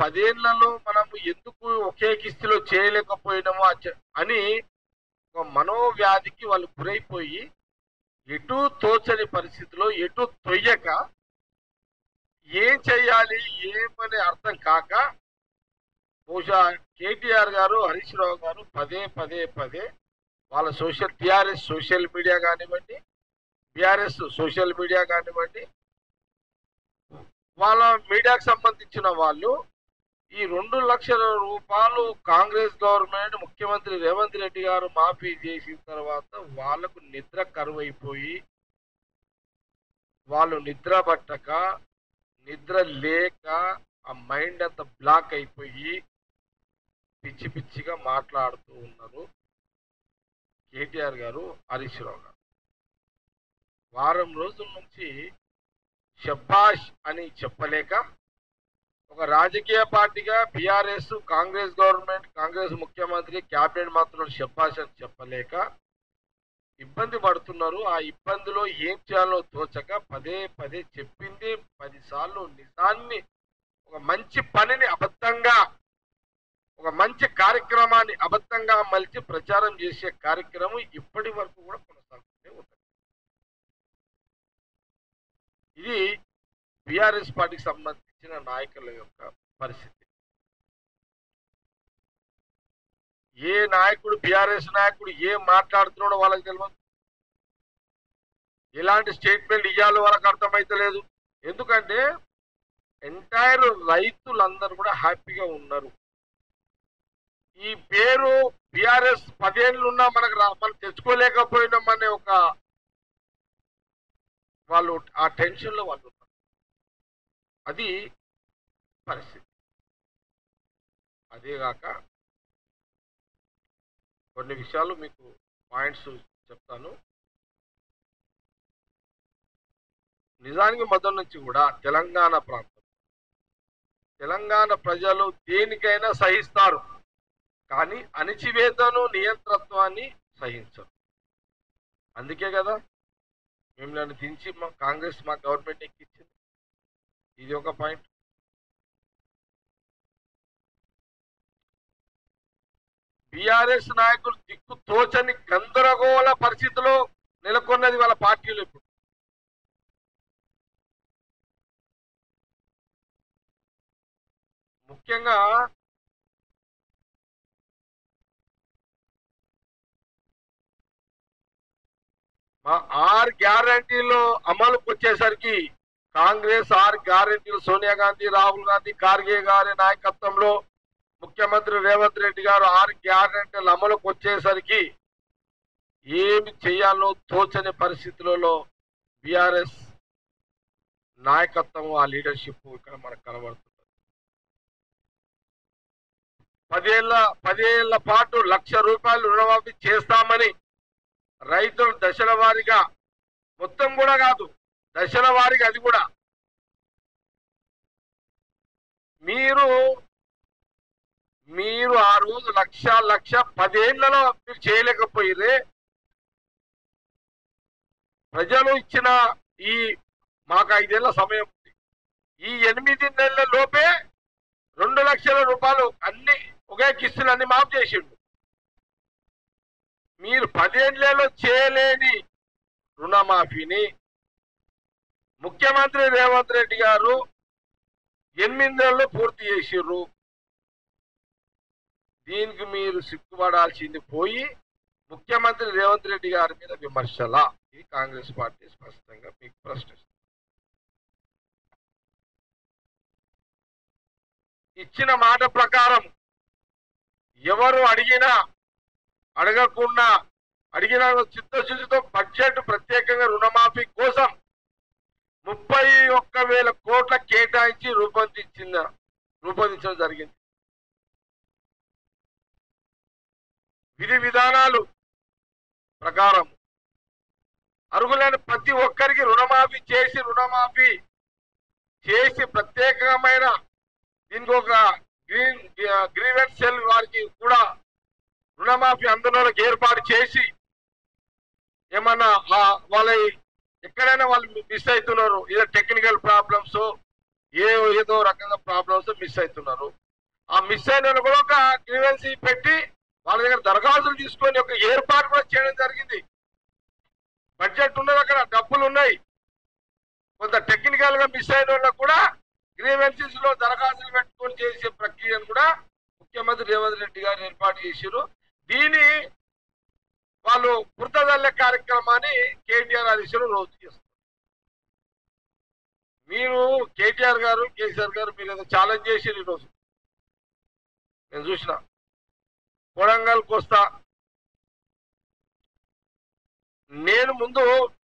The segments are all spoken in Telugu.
10 ఏళ్లలో మనం ఎందుకు ఒకే కిస్తులో చేయలేకపోయినామో అని ఒక మనోవ్యాధికి వాళ్ళు గురైపోయి ఎటు తోచని పరిస్థితిలో ఎటు తొయ్యక ఏం చెయ్యాలి ఏమని అర్థం కాక బహుశా కేటీఆర్ గారు హరీష్ రావు గారు పదే పదే పదే వాళ్ళ టిఆర్ఎస్ సోషల్ మీడియా కానివ్వండి, బిఆర్ఎస్ సోషల్ మీడియా కానివ్వండి, వాళ్ళ మీడియాకు సంబంధించిన వాళ్ళు ఈ 2 లక్షల రూపాయలు కాంగ్రెస్ గవర్నమెంట్ ముఖ్యమంత్రి రేవంత్ రెడ్డి గారు మాఫీ చేసిన తర్వాత వాళ్లకు నిద్ర కరువైపోయి వాళ్ళు నిద్ర పట్టక నిద్ర లేక ఆ మైండ్ అంతా బ్లాక్ అయిపోయి పిచ్చి పిచ్చిగా మాట్లాడుతూ ఉన్నారు కేటీఆర్ గారు, హరీష్ రావు గారు. వారం రోజుల నుంచి షబ్బాష్ అని చెప్పలేక ఒక రాజకీయ పార్టీగా బీఆర్ఎస్ కాంగ్రెస్ గవర్నమెంట్ కాంగ్రెస్ ముఖ్యమంత్రి క్యాబినెట్ మంత్రులు షబ్బాష్ అని చెప్పలేక ఇబ్బంది పడుతున్నారు. ఆ ఇబ్బందిలో ఏం చేయాలో తోచక పదే పదే చెప్పింది 10 సార్లు నిజాన్ని, ఒక మంచి పనిని అబద్ధంగా, ఒక మంచి కార్యక్రమాన్ని అబద్ధంగా మలిచి ప్రచారం చేసే కార్యక్రమం ఇప్పటి వరకు కూడా కొనసాగుతూనే ఉంటుంది. ఇది బీఆర్ఎస్ పార్టీకి సంబంధించిన నాయకుల యొక్క పరిస్థితి. ఏ నాయకుడు బీఆర్ఎస్ నాయకుడు ఏం మాట్లాడుతున్నాడో వాళ్ళకి తెలియదు, ఎలాంటి స్టేట్మెంట్ ఇవ్వాలో వాళ్ళకి అర్థమైతలేదు. ఎందుకంటే ఎంటైర్ రైతులందరూ కూడా హ్యాపీగా ఉన్నారు. ఈ పేరు బీఆర్ఎస్ 10 ఏళ్ళు ఉన్నా మనం తెచ్చుకోలేకపోయినామనే ఒక వాళ్ళు ఆ టెన్షన్లో వాళ్ళు ఉన్నారు. అది పరిస్థితి. అదేగాక కొన్ని విషయాలు మీకు పాయింట్స్ చెప్తాను. నిజానికి మొదటి నుంచి కూడా తెలంగాణ ప్రాంతం, తెలంగాణ ప్రజలు దేనికైనా సహిస్తారు, కానీ అణిచివేతను నియంత్రత్వాన్ని సహించరు. అందుకే కదా మిమ్మల్ని దించి కాంగ్రెస్ మా గవర్నమెంట్ ఎక్కించింది. ఇది ఒక పాయింట్. బీఆర్ఎస్ నాయకులు దిక్కు తోచని గందరగోళ పరిస్థితిలో నెలకొన్నది వాళ్ళ పార్టీలు. ఇప్పుడు ముఖ్యంగా మా 6 గ్యారంటీలు అమలుకు వచ్చేసరికి కాంగ్రెస్ 6 గ్యారంటీలు సోనియా గాంధీ, రాహుల్ గాంధీ, ఖార్గే గారి నాయకత్వంలో ముఖ్యమంత్రి రేవంత్ రెడ్డి గారు 6 గ్యారంటీలు అమలుకు వచ్చేసరికి ఏమి చేయాలో తోచని పరిస్థితులలో బీఆర్ఎస్ నాయకత్వం, ఆ లీడర్షిప్ ఇక్కడ మనకు కనబడుతుంది. 10 ఏళ్ల పాటు 1 లక్ష రూపాయలు రుణమాఫీ చేస్తామని రైతులు దశల వారీగా, మొత్తం కూడా కాదు, దశల వారీగా, అది కూడా మీరు ఆ రోజు 1 లక్ష 10 ఏళ్లలో మీరు చేయలేకపోయిరే. ప్రజలు ఇచ్చిన మాకు 5 ఏళ్ల సమయం ఉంది, ఈ 8 నెలల లోపే 2 లక్షల రూపాయలు అన్ని ఒకే కిస్తులు అన్ని మాఫ్ చేసిండు. మీరు 10 ఏళ్లలో చేయలేని రుణమాఫీని ముఖ్యమంత్రి రేవంత్ రెడ్డి గారు 8 నెలల్లో పూర్తి చేసిర్రు. దీనికి మీరు సిగ్గుపడాల్సింది పోయి ముఖ్యమంత్రి రేవంత్ రెడ్డి గారి మీద విమర్శలా? ఇది కాంగ్రెస్ పార్టీ స్పష్టంగా మీకు ప్రశ్నిస్తుంది. ఇచ్చిన మాట ప్రకారం ఎవరు అడిగిన చిత్తశుద్ధితో బడ్జెట్ ప్రత్యేకంగా రుణమాఫీ కోసం 31,000 కోట్ల కేటాయించి రూపొందించడం జరిగింది. విధి విధానాలు ప్రకారం అర్హులైన ప్రతి ఒక్కరికి రుణమాఫీ చేసి ప్రత్యేకమైన దీనికి ఒక గ్రీవెన్స్ సెల్ వారికి కూడా రుణమాఫీ అందరికి ఏర్పాటు చేసి, ఏమన్నా వాళ్ళ ఎక్కడైనా వాళ్ళు మిస్ అవుతున్నారు, ఏదో టెక్నికల్ ప్రాబ్లమ్స్ ఏదో రకంగా ప్రాబ్లమ్స్ మిస్ అవుతున్నారు. ఆ మిస్ అయిన కూడా ఒక గ్రీవెన్సీ పెట్టి వాళ్ళ దగ్గర దరఖాస్తులు తీసుకొని ఒక ఏర్పాటు కూడా చేయడం జరిగింది. బడ్జెట్ ఉన్నది, అక్కడ డబ్బులు ఉన్నాయి. కొంత టెక్నికల్ గా మిస్ అయిన వాళ్ళకు కూడా గ్రీవెన్సీస్ లో దరఖాస్తులు పెట్టుకొని చేసే ప్రక్రియను కూడా ముఖ్యమంత్రి రేవంత్ రెడ్డి గారు ఏర్పాటు చేశారు. దీని వాళ్ళు గుర్తదల్లే కార్యక్రమాన్ని కేటీఆర్ ఆదేశాలు రోజు చేస్తారు. మీరు కేటీఆర్ గారు, కేసీఆర్ గారు మీరు ఏదో ఛాలెంజ్ చేసారు ఈరోజు. నేను చూసిన కొడంగల్కి వస్తా, నేను ముందు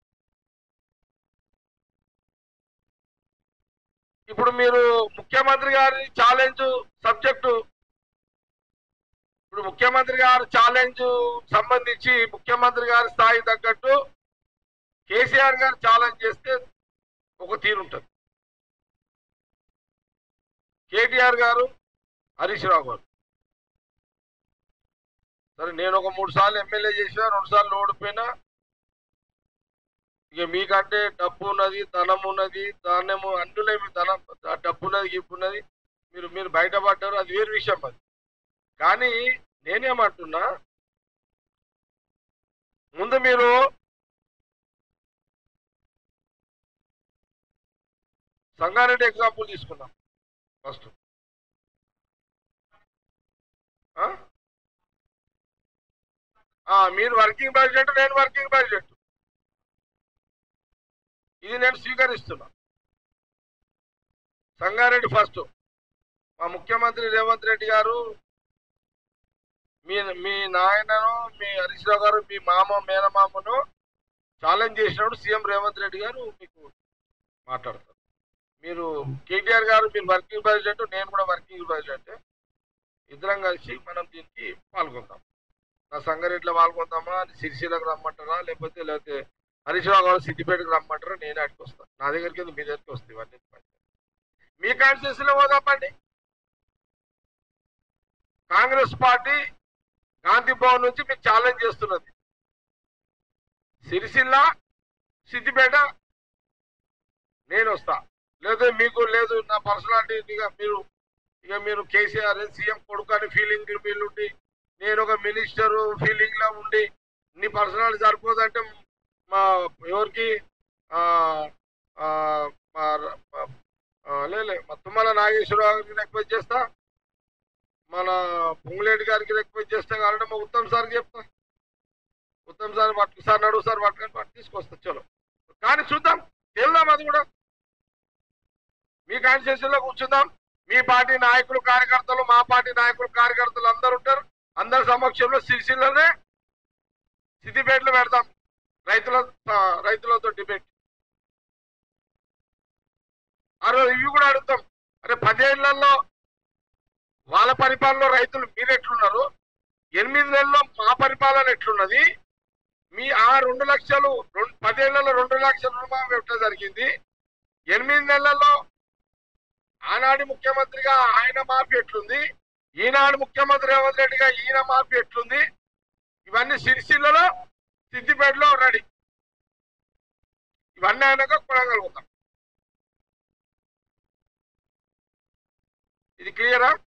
ఇప్పుడు మీరు ముఖ్యమంత్రి గారి ఛాలెంజ్ సబ్జెక్టు, ఇప్పుడు ముఖ్యమంత్రి గారి ఛాలెంజ్ సంబంధించి ముఖ్యమంత్రి గారి స్థాయి తగ్గట్టు కేసీఆర్ గారు ఛాలెంజ్ చేస్తే ఒక తీరు ఉంటుంది. కేటీఆర్ గారు, హరీష్ రావు గారు, సరే నేను ఒక 3 సార్లు ఎమ్మెల్యే చేసినా, 2 సార్లు ఓడిపోయినా. ఇక మీకంటే డబ్బు ఉన్నది, ధనం ఉన్నది, ధాన్యము అందులో ధనం, డబ్బు ఉన్నది, గిప్పు ఉన్నది, మీరు బయటపడ్డారు, అది వేరు విషయం. అది కానీ నేనేమంటున్నా, ముందు మీరు సంగారెడ్డి ఎగ్జాంపుల్ తీసుకున్నాం ఫస్ట్. మీరు వర్కింగ్ ప్రెసిడెంట్, నేను వర్కింగ్ ప్రెసిడెంట్, ఇది నేను స్వీకరిస్తున్నా. సంగారెడ్డి ఫస్ట్ మా ముఖ్యమంత్రి రేవంత్ రెడ్డి గారు, మీ నాయనను, మీ హరీష్ రావు గారు, మీ మేనమామను ఛాలెంజ్ చేసినప్పుడు సీఎం రేవంత్ రెడ్డి గారు మీకు మాట్లాడతారు. మీరు కేటీఆర్ గారు, మీరు వర్కింగ్ ప్రెసిడెంట్, నేను కూడా వర్కింగ్ ప్రెసిడెంట్, ఇద్దరం కలిసి మనం దీనికి పాల్గొందాం. నా సంగారెడ్డిలో పాల్గొందామా, సిరిసిల్లకు రమ్మంటారా, లేకపోతే హరీష్ రావు గారు సిద్దిపేటకు రమ్మంటారా, నేను అడిగి వస్తాను. నా దగ్గరికి మీ దగ్గరికి వస్తాయి ఇవన్నీ. మీ కాన్స్టిట్యూన్సీలో పోదామండి. కాంగ్రెస్ పార్టీ గాంధీ భవన్ నుంచి మీకు ఛాలెంజ్ చేస్తున్నది. సిరిసిల్ల, సిద్దిపేట నేను వస్తా. లేదు మీకు లేదు, నా పర్సనాలిటీ మీరు కేసీఆర్ సీఎం కొడుకు అని ఫీలింగ్ వీళ్ళుండి, నేను ఒక మినిస్టరు ఫీలింగ్ లా ఉండి, నీ పర్సనాలిటీ సరిపోదంటే మా ఎవరికి మా తుమ్మల నాగేశ్వరరావు గారికి రిక్వెస్ట్ చేస్తా, మన పొంగులేటి గారికి రిక్వెస్ట్ చేస్తా, కాబట్టి మా ఉత్తమ్ సార్కి చెప్తా. ఉత్తమ్ సార్ సార్ నడువు సార్ పట్టుకొని తీసుకొస్తా. చలో కానీ చూద్దాం, వెళ్దాం. అది కూడా మీ కాన్స్టిట్యూషన్లో కూర్చుందాం. మీ పార్టీ నాయకులు కార్యకర్తలు, మా పార్టీ నాయకులు కార్యకర్తలు అందరు ఉంటారు. అందరి సమక్షంలో సిరిసిల్లనే సిద్దిపేటలో పెడతాం. రైతులతో డిబేట్. ఆ రోజు ఇవి కూడా అడుగుతాం. అరే 10 ఏళ్లలో వాళ్ళ పరిపాలనలో రైతులు మీరు ఎట్లున్నారు, 8 నెలల్లో మా పరిపాలన ఎట్లున్నది, మీ ఆ 2 లక్షలు 10 ఏళ్లలో 2 లక్షల రుణమాఫీ ఎట్లా జరిగింది, 8 నెలల్లో ఆనాటి ముఖ్యమంత్రిగా ఆయన మాఫీ ఎట్లుంది, ఈనాడు ముఖ్యమంత్రి రేవంత్ రెడ్డిగా ఈయన మాఫీ ఎట్లుంది, ఇవన్నీ సిరిసిల్లలో సిద్దిపేటలో రెడీ. ఇవన్నీ అయినాక కొనగలుగుతాం. ఇది క్లియరా?